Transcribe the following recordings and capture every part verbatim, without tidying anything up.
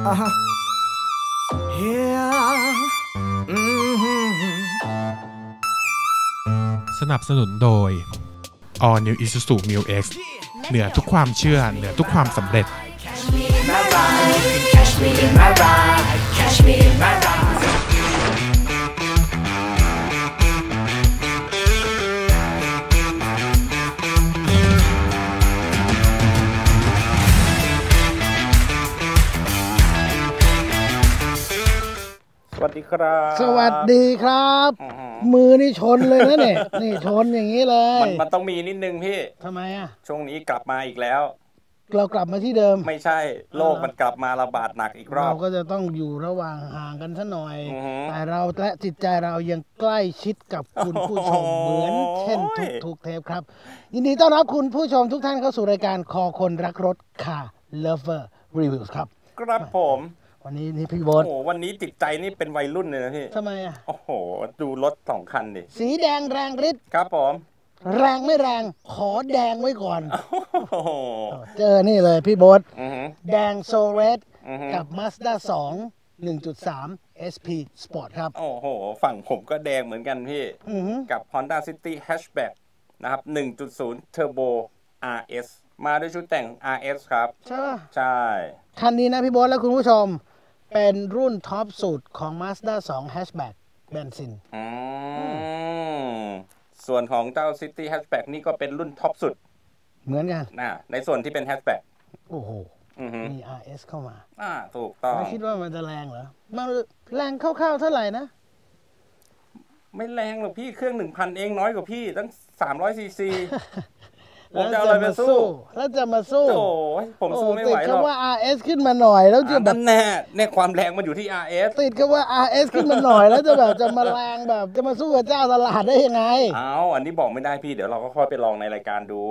สนับสนุนโดย All New Isuzu Mu X เหนือทุกความเชื่อเหนือทุกความสำเร็จสวัสดีครับสวัสดีครับมือนี่ชนเลยนะเนี่ยนี่ชนอย่างนี้เลยมันมันต้องมีนิดนึงพี่ทำไมอ่ะช่วงนี้กลับมาอีกแล้วเรากลับมาที่เดิมไม่ใช่โลกมันกลับมาระบาดหนักอีกรอบเราก็จะต้องอยู่ระหว่างห่างกันซะหน่อยแต่เราและจิตใจเรายังใกล้ชิดกับคุณผู้ชมเหมือนเช่นทุกๆเทปครับยินดีต้อนรับคุณผู้ชมทุกท่านเข้าสู่รายการคอคนรักรถ Car Lover Reviews ครับครับผมวันนี้นี่พี่โบ๊ทโอ้โหวันนี้จิตใจนี่เป็นวัยรุ่นเลยนะพี่ทำไมอ่ะโอ้โหดูรถสองคันดิสีแดงแรงฤทธิ์ครับผมแรงไม่แรงขอแดงไว้ก่อนเจอนี่เลยพี่โบ๊ทแดงโซเรสกับ Mazda สอง หนึ่งจุดสาม เอส พี Sport ครับโอ้โหฝั่งผมก็แดงเหมือนกันพี่กับ Honda City Hatchback นะครับ หนึ่งจุดศูนย์ Turbo อาร์ เอส มาด้วยชุดแต่ง อาร์ เอส ครับใช่ป่ะใช่คันนี้นะพี่โบ๊ทและคุณผู้ชมเป็นรุ่นท็อปสุดของ Mazda สอง Hatchback เบนซินอืมส่วนของเจ้า City Hatchback นี่ก็เป็นรุ่นท็อปสุดเหมือนกันนะในส่วนที่เป็น Hatchback โอ้โหมี อาร์ เอส เข้ามาอ่าถูกต้องไม่คิดว่ามันจะแรงเหรอมันแรงคร่าวๆเท่าไหร่นะไม่แรงหรอกพี่เครื่อง หนึ่งพัน เองน้อยกว่าพี่ตั้งสามร้อยซีซีผมจะเอาอะไรมาสู้แล้วจะมาสู้โอ้ยผมสู้ไม่ไหวหรอกติดคำว่า อาร์ เอส ขึ้นมาหน่อยแล้วจะแบบแน่แน่ความแรงมันอยู่ที่ อาร์ เอสติดคำว่า อาร์ เอส ขึ้นมาหน่อยแล้วจะแบบจะมาแรงแบบจะมาสู้กับเจ้าตลาดได้ยังไงอ้าวอันนี้บอกไม่ได้พี่เดี๋ยวเราก็ค่อยไปลองในรายการดู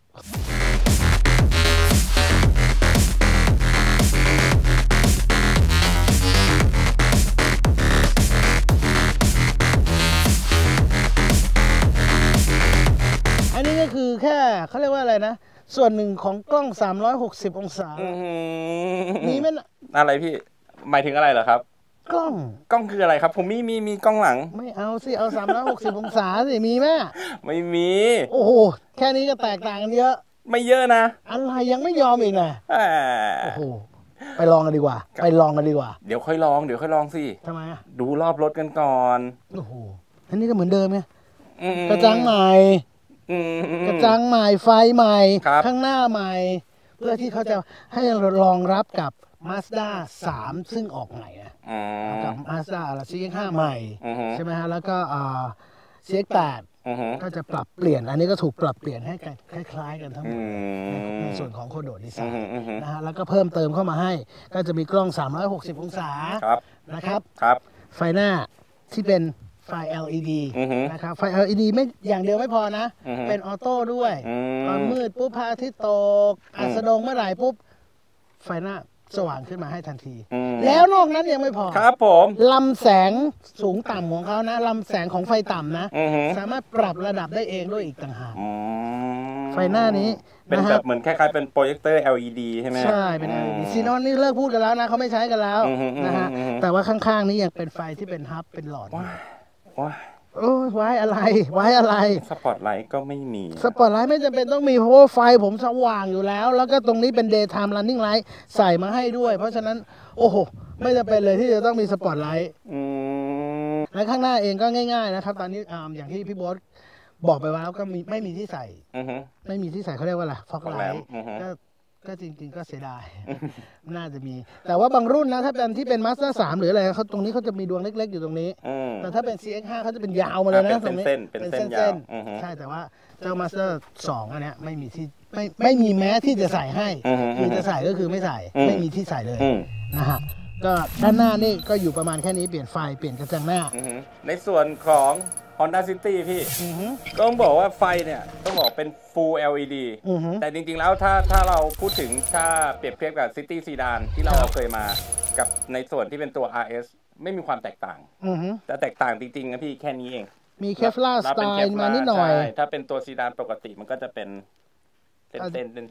อันนี้ก็คือแค่เขาเรียกว่าอะไรนะส่วนหนึ่งของกล้องสามร้อยหกสิบองศามีไหมอะไรพี่หมายถึงอะไรเหรอครับกล้องกล้องคืออะไรครับผมมีมีมีกล้องหลังไม่เอาสิเอาสามร้อยหกสิบองศาสิมีไหมไม่มีโอ้โหแค่นี้ก็แตกต่างกันเยอะไม่เยอะนะอะไรยังไม่ยอมอีกนะโอ้โหไปลองกันดีกว่าไปลองกันดีกว่าเดี๋ยวค่อยลองเดี๋ยวค่อยลองสิทำไมอ่ะดูรอบรถกันก่อนโอ้โหอันนี้ก็เหมือนเดิมไงกระจังใหม่กระจังใหม่ไฟใหม่ข้างหน้าใหม่เพื่อที่เขาจะให้รองรับกับ Mazda สามซึ่งออกใหม่นะกับ Mazda ซี เอ็กซ์ ห้าใหม่ใช่ไหมฮะแล้วก็ ซี เอ็กซ์ แปดก็จะปรับเปลี่ยนอันนี้ก็ถูกปรับเปลี่ยนให้คล้ายๆกันทั้งหมดในส่วนของโคโดดีไซน์นะฮะแล้วก็เพิ่มเติมเข้ามาให้ก็จะมีกล้องสามร้อยหกสิบองศานะครับไฟหน้าที่เป็นไฟ แอล อี ดี นะครับไฟ แอล อี ดี ไม่อย่างเดียวไม่พอนะเป็นออโต้ด้วยตอนมืดปุ๊บพระอาทิตย์ตกอัสดงเมื่อไหร่ปุ๊บไฟหน้าสว่างขึ้นมาให้ทันทีแล้วนอกนั้นยังไม่พอครับผมลำแสงสูงต่ำของเขานะลำแสงของไฟต่ำนะสามารถปรับระดับได้เองด้วยอีกต่างหากไฟหน้านี้เป็นแบบเหมือนคล้ายๆเป็นโปรเจคเตอร์ แอล อี ดี ใช่ไหมใช่เป็น แอล อี ดี ซีนอนนี่เลิกพูดกันแล้วนะเขาไม่ใช้กันแล้วนะฮะแต่ว่าข้างๆนี้ยังเป็นไฟที่เป็นฮับเป็นหลอดว้าโอ้ยไว้อะไรไว้อะไรสปอตไลท์ก็ไม่มีสปอตไลท์ไม่จำเป็นต้องมีเพราะว่าไฟผมสว่างอยู่แล้วแล้วก็ตรงนี้เป็น daytime running light ใส่มาให้ด้วยเพราะฉะนั้นโอ้โหไม่จำเป็นเลยที่จะต้องมีสปอตไลท์และข้างหน้าเองก็ง่ายๆนะครับตอนนี้อย่างที่พี่โบ๊ทบอกไปว่าแล้วก็มีไม่มีที่ใส่ไม่มีที่ใส่เขาเรียกว่าอะไรฟอกไลท์ก็ก็จริงๆก็เสียดายน่าจะมีแต่ว่าบางรุ่นนะถ้าเป็นที่เป็น Mazda สามหรืออะไรเขาตรงนี้เขาจะมีดวงเล็กๆอยู่ตรงนี้แต่ถ้าเป็น ซี เอ็กซ์ ห้าเขาจะเป็นยาวมาเลยนะตรงนี้เป็นเส้นๆยาวใช่แต่ว่าเจ้า Mazda สองอันเนี้ยไม่มีที่ไม่ไม่มีแม้ที่จะใส่ให้คือจะใส่ก็คือไม่ใส่ไม่มีที่ใส่เลยนะฮะก็ด้านหน้านี่ก็อยู่ประมาณแค่นี้เปลี่ยนไฟเปลี่ยนกระจังหน้าในส่วนของ Honda City พี่ก็ต้องบอกว่าไฟเนี่ยต้องบอกเป็น Full แอล อี ดี แต่จริงๆแล้วถ้าถ้าเราพูดถึงถ้าเปรียบเทียบกับ City Sedan ที่เราเคยมากับในส่วนที่เป็นตัว อาร์ เอส ไม่มีความแตกต่างแต่แตกต่างจริงๆนะพี่แค่นี้เองมีเคฟลาร์สไตล์มานิดหน่อยถ้าเป็นตัวซีดานปกติมันก็จะเป็นเส้นเส้นเส้น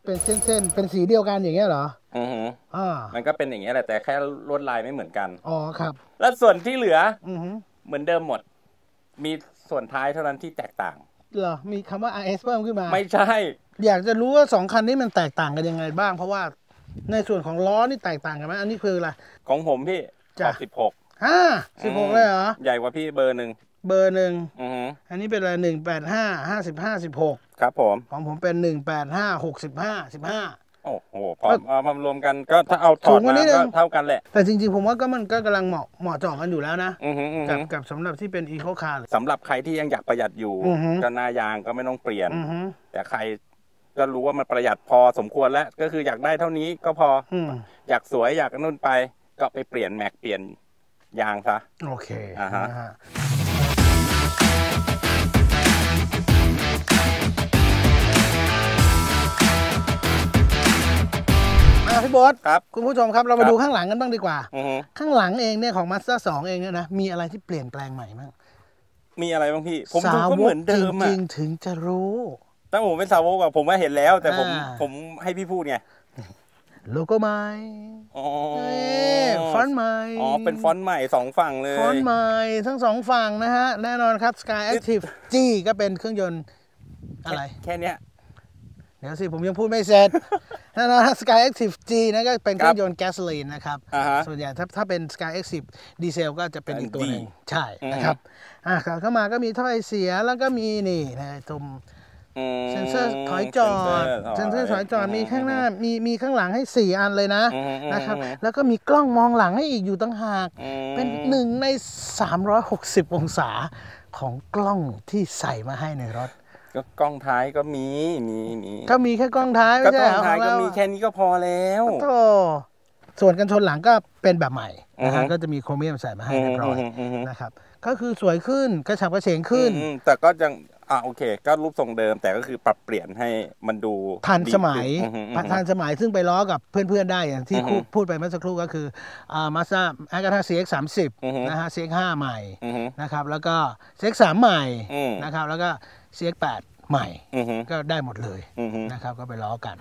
เป็นเส้นๆเป็นสีเดียวกันอย่างเงี้ยเหรออือฮึอ่ามันก็เป็นอย่างเงี้ยแหละแต่แค่ลวดลายไม่เหมือนกันอ๋อครับแล้วส่วนที่เหลืออือฮึเหมือนเดิมหมดมีส่วนท้ายเท่านั้นที่แตกต่างเหรอมีคำว่า อาร์ เอส เพิ่มขึ้นมาไม่ใช่อยากจะรู้ว่าสองคันนี้มันแตกต่างกันยังไงบ้างเพราะว่าในส่วนของล้อนี่แตกต่างกันไหมอันนี้คืออะไรของผมพี่จ้ะสิบหกห้าสิบหกเลยเหรอใหญ่กว่าพี่เบอร์หนึ่งเบอร์หนึ่งอือฮึอันนี้เป็นอะไรหนึ่งแปดห้าห้าสิบห้าสิบหกครับผมของผมเป็นหนึ่งแปดห้าหกสิบห้าสิบห้าโอ้โหพอมารวมกันก็ถ้าเอาถอดมาก็เท่ากันแหละแต่จริงๆผมว่าก็มันก็กำลังเหมาะเหมาะเจาะกันอยู่แล้วนะกับกับสำหรับที่เป็นอีโคคาร์สำหรับใครที่ยังอยากประหยัดอยู่ก็หน้ายางก็ไม่ต้องเปลี่ยนแต่ใครก็รู้ว่ามันประหยัดพอสมควรแล้วก็คืออยากได้เท่านี้ก็พออยากสวยอยากนุ่นไปก็ไปเปลี่ยนแม็กเปลี่ยนยางซะโอเคอ่าฮะพี่โบ๊ทครับคุณผู้ชมครับเรามาดูข้างหลังกันบ้างดีกว่าข้างหลังเองเนี่ยของ Mazda สองเองเนี่ยนะมีอะไรที่เปลี่ยนแปลงใหม่บ้างมีอะไรบ้างพี่ผมดูก็เหมือนเดิมอะจริงๆถึงจะรู้ตั้งผมเป็นสาวกอะผมว่าเห็นแล้วแต่ผมผมให้พี่พูดไงโลโก้ใหม่อ๋อฟอนต์ใหม่อ๋อเป็นฟอนต์ใหม่สองฝั่งเลยฟอนต์ใหม่ทั้งสองฝั่งนะฮะแน่นอนครับ Sky Active G ก็เป็นเครื่องยนต์อะไรแค่เนี้ยเดี๋ยวสิผมยังพูดไม่เสร็จแน่นอน Sky Active G นั่นก็เป็นเครื่องยนต์แก๊สโซลีนนะครับส่วนใหญ่ถ้าถ้าเป็น Sky Active ดีเซลก็จะเป็นอีกตัวหนึ่งใช่นะครับอ่ะเข้ามาก็มีท่อไอเสียแล้วก็มีนี่นะตุ่มเซนเซอร์ถอยจอดเซนเซอร์ถอยจอดมีข้างหน้ามีมีข้างหลังให้สี่อันเลยนะนะครับแล้วก็มีกล้องมองหลังให้อีกอยู่ตั้งหากเป็นหนึ่งในสามร้อยหกสิบองศาของกล้องที่ใส่มาให้ในรถก็กล้องท้ายก็มีมีมีก็มีแค่กล้องท้ายก็กล้องท้ายก็มีแค่นี้ก็พอแล้วโธ่ส่วนกันชนหลังก็เป็นแบบใหม่นะฮะก็จะมีโครเมียมใส่มาให้เรียบร้อยนะครับก็คือสวยขึ้นกระฉับกระเฉงขึ้นแต่ก็ยังอ่าโอเคก็รูปทรงเดิมแต่ก็คือปรับเปลี่ยนให้มันดูทันสมัยทันสมัยซึ่งไปล้อกับเพื่อนๆได้อย่างที่พูดไปเมื่อสักครู่ก็คืออ่า Mazda แอค ซี เอ็กซ์ สามสิบนะฮะ ซี เอ็กซ์ ห้าใหม่นะครับแล้วก็ ซี เอ็กซ์ สาม ใหม่นะครับแล้วก็ ซี เอ็กซ์ แปดใหม่ก็ได้หมดเลยนะครับก็ไปล้อกัน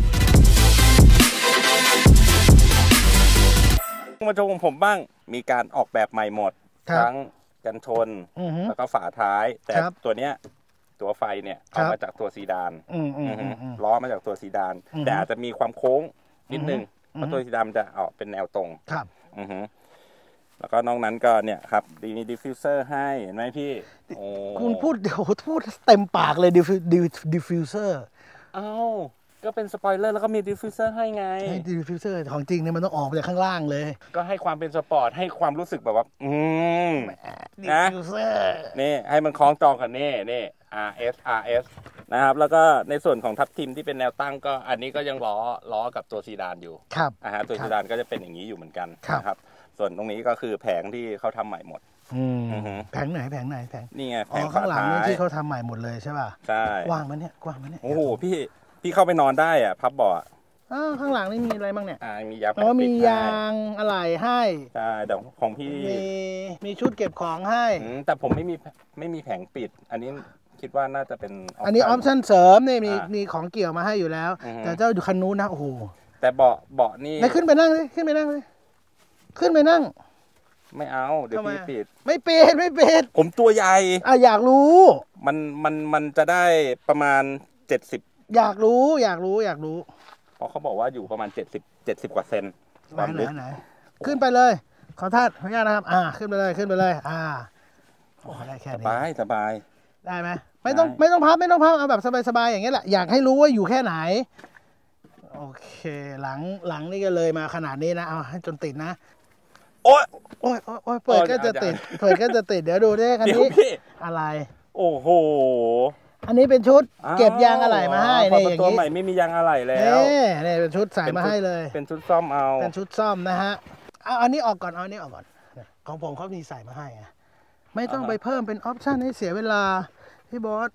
มาโชว์ของผมบ้างมีการออกแบบใหม่หมดทั้งกันชนแล้วก็ฝาท้ายแต่ตัวเนี้ยตัวไฟเนี่ยเอามาจากตัวซีดานล้อมาจากตัวซีดานแต่อาจจะมีความโค้งนิดนึงเพราะตัวซีดานจะออกเป็นแนวตรงแล้วก็นอกนั้นก็เนี่ยครับมีดิฟฟิวเซอร์ให้เห็นไหมพี่คุณพูดเดี๋ยวพูดเต็มปากเลยดิฟดิฟฟิวเซอร์เอ้าก็เป็นสปอยเลอร์แล้วก็มีดิฟฟิวเซอร์ให้ไงให้ดิฟฟิวเซอร์ของจริงเนี่ยมันต้องออกมาจากข้างล่างเลยก็ให้ความเป็นสปอร์ตให้ความรู้สึกแบบว่าอืมนะนี่ให้มันคล้องจองกันนี่นี่ อาร์ เอส อาร์ เอส นะครับแล้วก็ในส่วนของทับทิมที่เป็นแนวตั้งก็อันนี้ก็ยังล้อล้อกับตัวซีดานอยู่ครับอ่าฮะตัวซีดานก็จะเป็นอย่างนี้อยู่เหมือนกันนะครับส่วนตรงนี้ก็คือแผงที่เขาทำใหม่หมดแผงไหนแผงไหนแผงนี่ไงแผงข้างหลังนี่ที่เขาทำใหม่หมดเลยใช่ป่ะใช่กว้างมันเนี่ยกว้างมันเนี่ยโอ้โหพี่พี่เข้าไปนอนได้อ่ะพับเบาะอ้าวข้างหลังนี่มีอะไรบ้างเนี่ยอ่ามียางอ๋อมียางอะไรให้ใช่แต่ของพี่มีมีชุดเก็บของให้แต่ผมไม่มีไม่มีแผงปิดอันนี้คิดว่าน่าจะเป็นอันนี้ออปชั่นเสริมนี่มีมีของเกี่ยวมาให้อยู่แล้วแต่เจ้าอยู่คันนู้นนะโอ้โหแต่เบาะเบาะนี่ไม่ขึ้นไปนั่งเลยขึ้นไปนั่งเลยขึ้นไปนั่งไม่เอาเดี๋ยวพี่ปิดไม่ปิดไม่ปิดผมตัวใหญ่อ่ะอยากรู้มันมันมันจะได้ประมาณเจ็ดสิบอยากรู้อยากรู้อยากรู้เพราะเขาบอกว่าอยู่ประมาณเจ็ดสิบเจ็ดสิบกว่าเซนความลึกไหนขึ้นไปเลยขอท่านขออนุญาตนะครับอ่าขึ้นไปเลยขึ้นไปเลยอ่าโอ้ได้แค่นี้สบายสบายได้ไหมไม่ต้องไม่ต้องพับไม่ต้องพับเอาแบบสบายๆอย่างเงี้ยแหละอยากให้รู้ว่าอยู่แค่ไหนโอเคหลังหลังนี่ก็เลยมาขนาดนี้นะเอาให้จนติดนะโอ้ยโอ้ยโอ้ยเปิดก็จะติดเปิดก็จะติดเดี๋ยวดูดิคันนี้อะไรโอ้โหอันนี้เป็นชุดเก็บยางอะไหล่มาให้นี่อย่างนี้ตัวใหม่ไม่มียางอะไหล่แล้วนี่นี่เป็นชุดใส่มาให้เลยเป็นชุดซ่อมเอาเป็นชุดซ่อมนะฮะเอาอันนี้ออกก่อนเอาอันนี้ออกก่อนของผมเขามีใส่มาให้ไงไม่ต้องไปเพิ่มเป็นออปชั่นให้เสียเวลาพี่บอส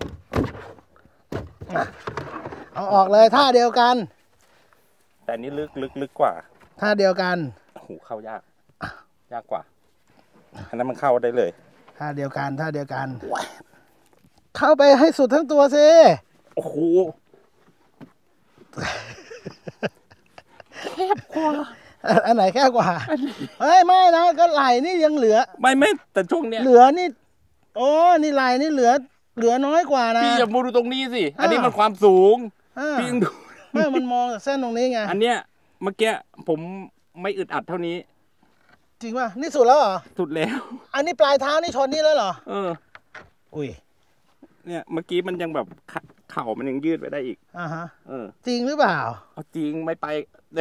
เอาออกเลยท่าเดียวกันแต่นี้ลึกลึกลึกกว่าท่าเดียวกันหูเข้ายากยากกว่าอันนั้นมันเข้าได้เลยท่าเดียวกันท่าเดียวกันเข้าไปให้สุดทั้งตัวสิโอ้โหแคบกว่าอันไหนแคบกว่าเฮ้ยไม่นะก็ไหลนี่ยังเหลือไม่ไม่แต่ช่วงเนี้ยเหลือนี่โอ้นี่ไหลนี่เหลือเหลือน้อยกว่านะพี่อย่ามาดูตรงนี้สิอันนี้มันความสูงพี่ดูไม่มันมองเส้นตรงนี้ไงอันเนี้ยเมื่อกี้ผมไม่อึดอัดเท่านี้จริงป่ะนี่สุดแล้วเหรอสุดแล้วอันนี้ปลายเท้านี่ชนนี่แล้วเหรอเอออุ้ยเนี่ยเมื่อกี้มันยังแบบเข่ามันยังยืดไปได้อีกอ่าฮะเออจริงหรือเปล่าจริงไม่ไป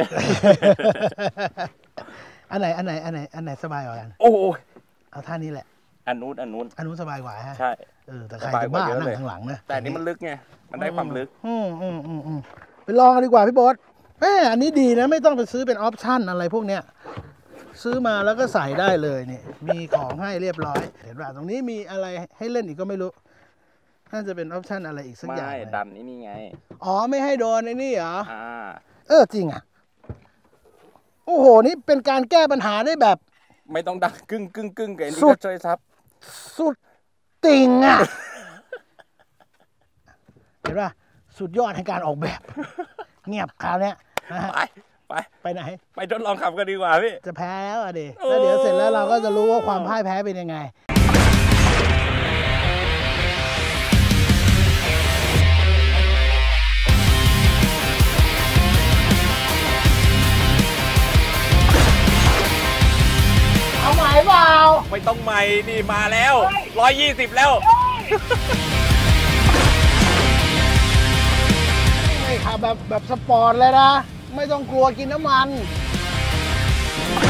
อันไหนอันไหนอันไหนอันไหนสบายกว่ากันโอ้เอาท่านี้แหละอันนู้นอันนู้นอันนู้นสบายกว่าฮะใช่เออแต่ใครจะบ้านั่งข้างหลังนะแต่นี้มันลึกไงมันได้ความลึกอืมอืมอืมอืมไปลองกันดีกว่าพี่โบ๊ทแหมอันนี้ดีนะไม่ต้องไปซื้อเป็นออปชั่นอะไรพวกเนี้ยซื้อมาแล้วก็ใส่ได้เลยนี่มีของให้เรียบร้อยเห็นป่ะตรงนี้มีอะไรให้เล่นอีกก็ไม่รู้น่าจะเป็นออปชั่นอะไรอีกสักอย่างไม่ดันนี่ไงอ๋อไม่ให้โดนไอ้นี่เหรออ่าเออจริงอ่ะโอ้โหนี่เป็นการแก้ปัญหาได้แบบไม่ต้องดักกึ่งกึ่งกึ่งกับนี่ก็ช่วยซับสุดติ่งอ่ะเห็นป่ะสุดยอดในการออกแบบเงียบคราวนี้ไปไปไปไหนไปทดลองขับกันดีกว่าพี่จะแพ้แล้วอ่ะดิแล้วเดี๋ยวเสร็จแล้วเราก็จะรู้ว่าความพ่ายแพ้เป็นยังไงเอาใหม่เปล่าไม่ต้องใหม่นี่มาแล้วร้อยยี่สิบแล้วไม่ขับแบบแบบสปอร์ตเลยนะไม่ต้องกลัวกินน้ำมัน